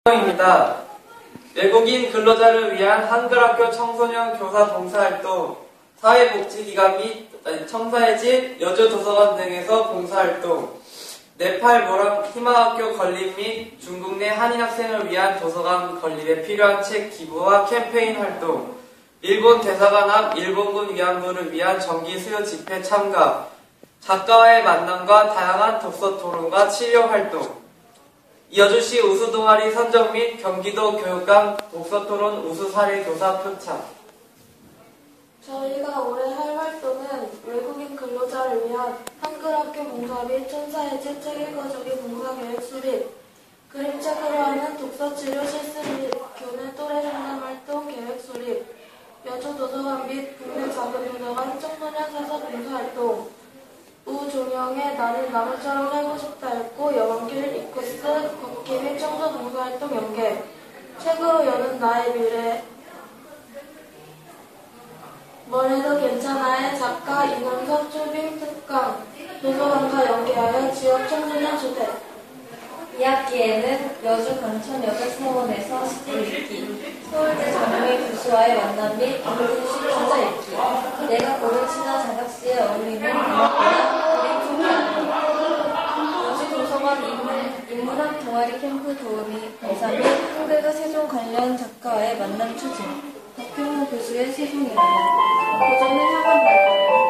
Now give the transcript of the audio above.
입니다. 외국인 근로자를 위한 한글학교 청소년 교사 봉사활동, 사회복지기관 및 청사의 집, 여주도서관 등에서 봉사활동, 네팔 모랑 희망학교 건립 및 중국 내 한인학생을 위한 도서관 건립에 필요한 책 기부와 캠페인 활동, 일본 대사관 앞 일본군 위안부를 위한 정기 수요 집회 참가, 작가와의 만남과 다양한 독서 토론과 치료 활동, 여주시 우수동아리 선정 및 경기도 교육감 독서토론 우수사례 교사 표창. 저희가 올해 할 활동은 외국인 근로자를 위한 한글학교 봉사 및 천사의 집 책 읽어주기 봉사계획 수립, 그림책으로 하는 독서치료 실습 및 교내 또래 상담 활동 계획 수립, 여주도서관 및 국내 작은 도서관 청소년 사서 봉사활동, 우종영의 나는 나무처럼 살고 싶다 읽고 여왕길 이코스 걷기 및 청소 봉사활동 연계, 책으로 여는 나의 미래, 뭘 해도 괜찮아의 작가 이남석 출빙 특강, 도서관과 연계하여 지역 청소년 주택. 2학기에는 여주 강천여자서원에서 시집 읽기, 서울대 전공의 교수와의 만남 및 인문식 찾아 읽기, 내가 고른 신화 자격시에 어울리는 음악이나 그림 소개하기, 여주도서관 인문학 동아리 캠프 도우미 봉사 및 한글과 세종 관련 작가와의 만남 추진, 박형호 교수의 세종이라고, 고전을 향한 발표.